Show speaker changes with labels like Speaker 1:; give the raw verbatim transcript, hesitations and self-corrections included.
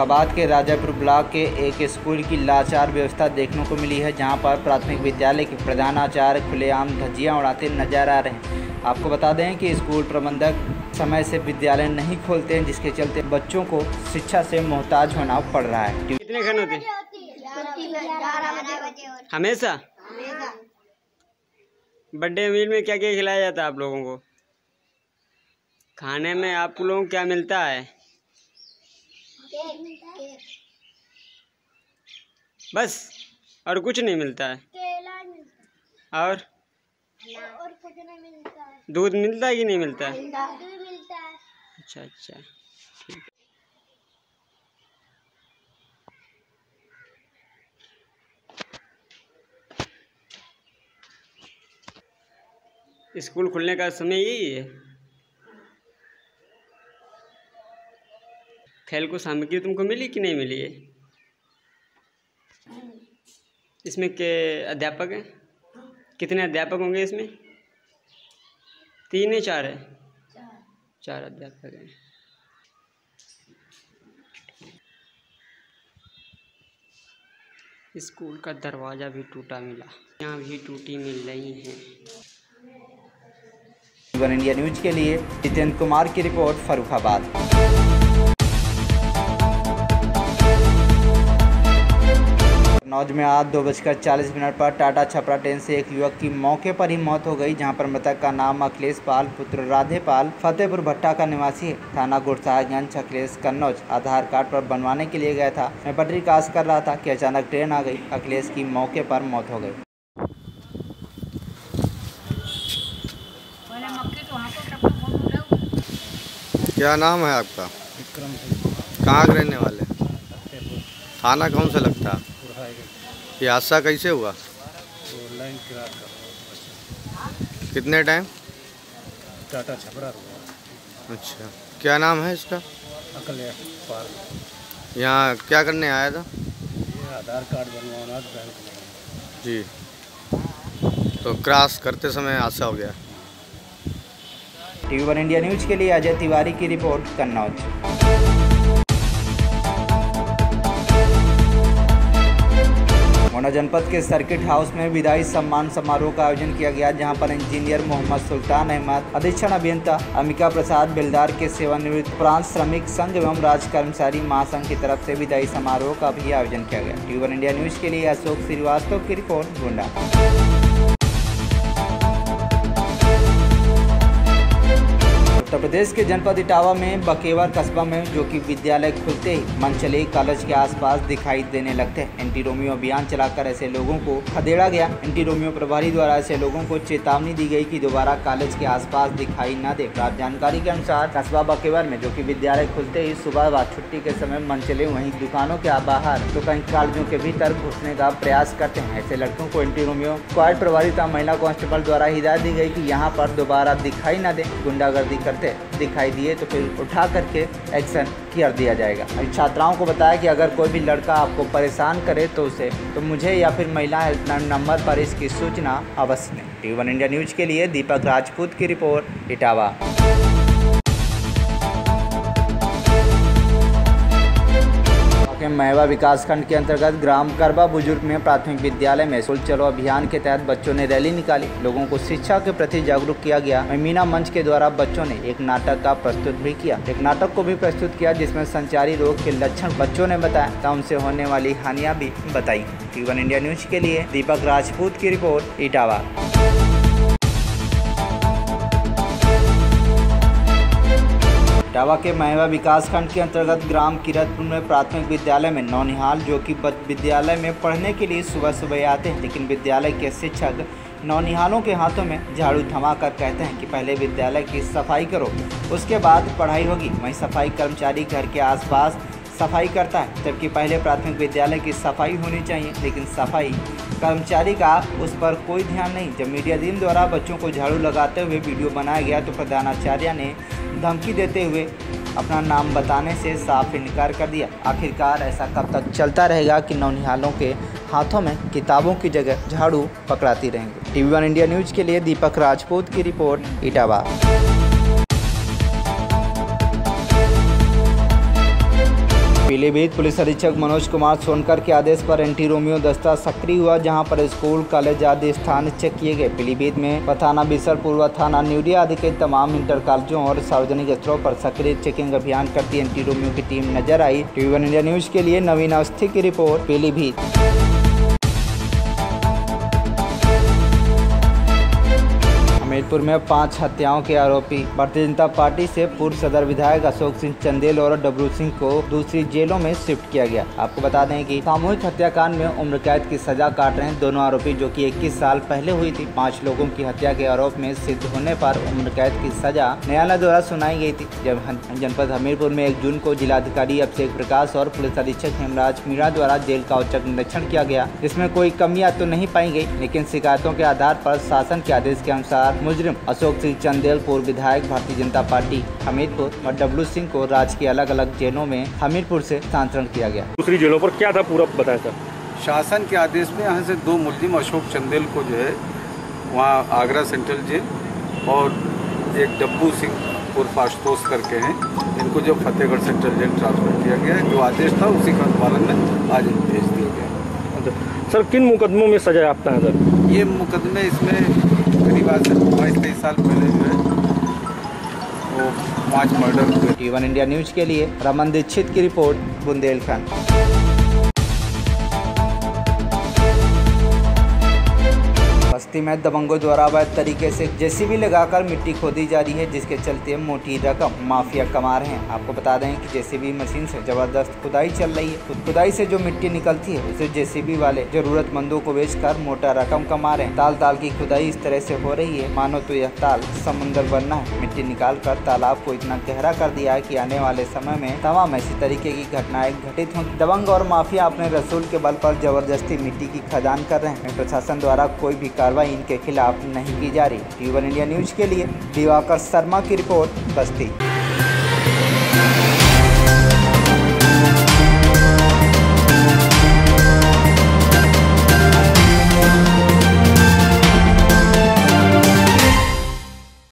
Speaker 1: फर्रुखाबाद के राजापुर ब्लॉक के एक स्कूल की लाचार व्यवस्था देखने को मिली है, जहां पर प्राथमिक विद्यालय के प्रधानाचार्य खुलेआम धज्जियां उड़ाते नजर आ रहे हैं। आपको बता दें कि स्कूल प्रबंधक समय से विद्यालय नहीं खोलते हैं, जिसके चलते बच्चों को शिक्षा से मोहताज होना पड़ रहा है।
Speaker 2: कितने घंटे होते हमेशा? बर्थडे मील में क्या क्या खिलाया जाता है आप लोगों को? खाने में आप लोगों को क्या मिलता है? बस और कुछ नहीं मिलता है? और
Speaker 3: और कुछ नहीं मिलता है।
Speaker 2: दूध मिलता है कि नहीं मिलता है?
Speaker 3: दूध मिलता है।
Speaker 2: अच्छा अच्छा ठीक है। स्कूल खुलने का समय यही है। खेल को सामग्री तुमको मिली कि नहीं मिली है? इसमें के अध्यापक हैं? कितने अध्यापक होंगे इसमें? तीन है चार है? चार अध्यापक हैं। स्कूल का दरवाज़ा भी टूटा मिला, यहाँ भी टूटी मिल रही हैं।
Speaker 1: वन इंडिया न्यूज के लिए जितेंद्र कुमार की रिपोर्ट, फर्रुखाबाद। कन्नौज में आज दो बजकर चालीस मिनट पर टाटा छपरा ट्रेन से एक युवक की मौके पर ही मौत हो गई, जहां पर मृतक का नाम अखिलेश पाल पुत्र राधे पाल फतेहपुर भट्टा का निवासी है। थाना गुरसाहिबगंज अखिलेश कन्नौज आधार कार्ड पर बनवाने के लिए गया था। मैं पटरी क्रॉस कर रहा था कि अचानक ट्रेन आ गई। अखिलेश की मौके पर मौत हो गई।
Speaker 4: क्या नाम है आपका? विक्रम सिंह। कहाँ के रहने वाले? थाना कौन सा लगता है? ये हादसा कैसे हुआ?
Speaker 5: लाइन क्रॉस कर।
Speaker 4: कितने टाइम?
Speaker 5: टाटा छपरा हुआ।
Speaker 4: अच्छा, क्या नाम है इसका?
Speaker 5: अखिलेश पाल।
Speaker 4: यहाँ क्या करने आया था?
Speaker 5: ये आधार कार्ड बनवाना बैंक में।
Speaker 4: जी, तो क्रॉस करते समय हादसा हो गया।
Speaker 1: टीवी वन इंडिया न्यूज के लिए अजय तिवारी की रिपोर्ट, कन्नौज। मोना जनपद के सर्किट हाउस में विदाई सम्मान समारोह का आयोजन किया गया, जहां पर इंजीनियर मोहम्मद सुल्तान अहमद, अधीक्षण अभियंता अमिका प्रसाद बेलदार के सेवानिवृत्त प्रांत श्रमिक संघ एवं राज्य कर्मचारी महासंघ की तरफ से विदाई समारोह का भी आयोजन किया गया। टीवी वन इंडिया न्यूज के लिए अशोक श्रीवास्तव की रिपोर्ट, गोंडा। उत्तर प्रदेश के जनपद इटावा में बकेवर कस्बा में जो कि विद्यालय खुलते ही मनचले कॉलेज के आसपास दिखाई देने लगते हैं। एंटी रोमियो अभियान चलाकर ऐसे लोगों को खदेड़ा गया। एंटी रोमियो प्रभारी द्वारा ऐसे लोगों को चेतावनी दी गई कि दोबारा कॉलेज के आसपास दिखाई न दे। प्राप्त जानकारी के अनुसार कस्बा बकेवर में जो कि विद्यालय खुलते ही सुबह व छुट्टी के समय मनचले वहीं दुकानों के बाहर तो कहीं कॉलेजों के भीतर घुसने का प्रयास करते हैं। ऐसे लड़कों को एंटी रोमियो स्क्वाड प्रभारी तथा महिला कांस्टेबल द्वारा हिदायत दी गई कि यहाँ पर दोबारा दिखाई न दे। गुंडागर्दी करते दिखाई दिए तो फिर उठा करके एक्शन किया दिया जाएगा। छात्राओं को बताया कि अगर कोई भी लड़का आपको परेशान करे तो उसे तो मुझे या फिर महिला हेल्पलाइन नंबर पर इसकी सूचना अवश्य दें। टीवी वन इंडिया न्यूज के लिए दीपक राजपूत की रिपोर्ट, इटावा। महवा विकासखंड के अंतर्गत ग्राम करबा बुजुर्ग में प्राथमिक विद्यालय में स्कूल चलो अभियान के तहत बच्चों ने रैली निकाली। लोगों को शिक्षा के प्रति जागरूक किया गया। मीना मंच के द्वारा बच्चों ने एक नाटक का प्रस्तुत भी किया एक नाटक को भी प्रस्तुत किया जिसमें संचारी रोग के लक्षण बच्चों ने बताया तथा उनसे होने वाली हानियां भी बताई। टीवी वन इंडिया न्यूज के लिए दीपक राजपूत की रिपोर्ट, इटावा। इटावा के महवा विकासखंड के अंतर्गत ग्राम किरतपुर में प्राथमिक विद्यालय में नौनिहाल जो कि विद्यालय में पढ़ने के लिए सुबह सुबह आते हैं, लेकिन विद्यालय के शिक्षक नौनिहालों के हाथों में झाड़ू थमाकर कहते हैं कि पहले विद्यालय की सफाई करो, उसके बाद पढ़ाई होगी। वहीं सफाई कर्मचारी घर के आसपास सफाई करता है, जबकि पहले प्राथमिक विद्यालय की सफाई होनी चाहिए, लेकिन सफाई कर्मचारी का उस पर कोई ध्यान नहीं। जब मीडिया टीम द्वारा बच्चों को झाड़ू लगाते हुए वीडियो बनाया गया तो प्रधानाचार्य ने धमकी देते हुए अपना नाम बताने से साफ इनकार कर दिया। आखिरकार ऐसा कब तक चलता रहेगा कि नौनिहालों के हाथों में किताबों की जगह झाड़ू पकड़ाती रहेंगे। टीवी वन इंडिया न्यूज के लिए दीपक राजपूत की रिपोर्ट, इटावा। पीलीभीत पुलिस अधीक्षक मनोज कुमार सोनकर के आदेश पर एंटी रोमियो दस्ता सक्रिय हुआ, जहां पर स्कूल, कॉलेज आदि स्थान चेक किए गए। पीलीभीत में थाना बिसर, पूर्व थाना न्यूडिया आदि के तमाम इंटर कॉलेजों और सार्वजनिक स्थलों पर सक्रिय चेकिंग अभियान करती एंटी रोमियो की टीम नजर आई। टीवी वन इंडिया न्यूज के लिए नवीन अवस्थी की रिपोर्ट, पीलीभीत। हमीरपुर में पांच हत्याओं के आरोपी भारतीय जनता पार्टी से पूर्व सदर विधायक अशोक सिंह चंदेल और डब्लू सिंह को दूसरी जेलों में शिफ्ट किया गया। आपको बता दें कि सामूहिक हत्याकांड में उम्र कैद की सजा काट रहे हैं दोनों आरोपी, जो कि इक्कीस साल पहले हुई थी। पांच लोगों की हत्या के आरोप में सिद्ध होने पर उम्र कैद की सजा न्यायालय द्वारा सुनाई गई थी। जब जनपद हमीरपुर में एक जून को जिलाधिकारी अभिषेक प्रकाश और पुलिस अधीक्षक हेमराज मीणा द्वारा जेल का औचक निरीक्षण किया गया, जिसमें कोई कमियां तो नहीं पाई गई, लेकिन शिकायतों के आधार पर शासन के आदेश के अनुसार मुजरिम अशोक सिंह चंदेल, पूर्व विधायक भारतीय जनता पार्टी हमीरपुर, और डब्लू सिंह को राज्य की अलग अलग जेलों में हमीरपुर से स्थानांतरण किया गया।
Speaker 6: दूसरी जेलों पर क्या था पूरा बताया था?
Speaker 5: शासन के आदेश में यहाँ से दो मुलजिम अशोक चंदेल को जो है वहाँ आगरा सेंट्रल जेल और एक डब्बू सिंह उर्फ आशुतोष करके हैं, इनको जो फतेहगढ़ सेंट्रल जेल ट्रांसफर किया गया है। जो आदेश था उसी का पालन में आज भेज दिया गया।
Speaker 6: सर किन मुकदमों में सजा आपका है सर?
Speaker 5: ये मुकदमे इसमें करीब आज से बाईस तेईस साल पहले जो है वो पाँच मर्डर हुए।
Speaker 1: टीवी वन इंडिया न्यूज के लिए रमन दीक्षित की रिपोर्ट, बुंदेलखंड। बस्ती में दबंगों द्वारा अवैध तरीके से जेसीबी लगाकर मिट्टी खोदी जा रही है, जिसके चलते मोटी रकम माफिया कमा रहे हैं। आपको बता दें कि जेसीबी मशीन से जबरदस्त खुदाई चल रही है। खुदाई से जो मिट्टी निकलती है उसे जेसीबी वाले जरूरतमंदों को बेचकर मोटा रकम कमा रहे हैं। ताल ताल की खुदाई इस तरह से हो रही है मानो तो यह ताल समुद्र बनना है। मिट्टी निकाल कर तालाब को इतना गहरा कर दिया है कि आने वाले समय में तमाम ऐसी तरीके की घटनाएं घटित होंगी। दबंग और माफिया अपने रसूल के बल पर जबरदस्ती मिट्टी की खदान कर रहे हैं। प्रशासन द्वारा कोई भी कार्रवाई इनके खिलाफ नहीं की जा रही। टीवी वन इंडिया न्यूज के लिए दिवाकर शर्मा की रिपोर्ट, बस्ती।